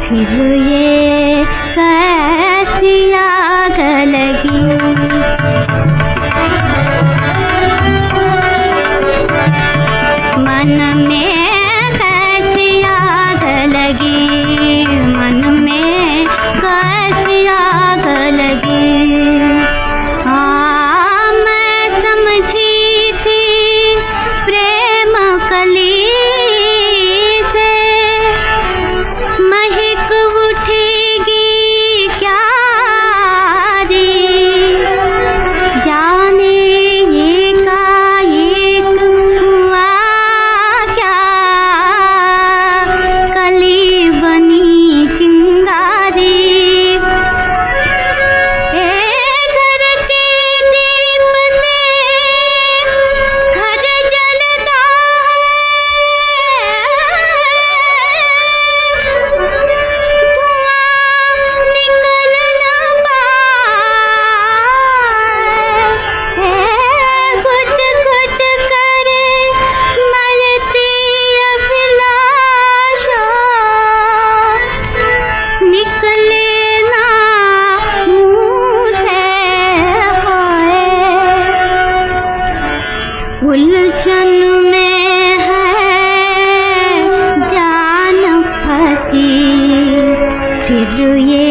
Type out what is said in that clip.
फिर ये कैसी आग लगी। मन में कैसी आग लगी, मन में कैसी आग लगी। मैं समझी थी प्रेम कली से महक उठेगी क्या री, जाने एकाएक हुआ क्या, कली बनी चिंगारी। घर के दीप से घर जलता है, धुआं निकल न पाए, घुट घुट कर मरती अभिलाषा, निकले ना मुँह से हाय। उलझन में है जान फंसी, फिर ये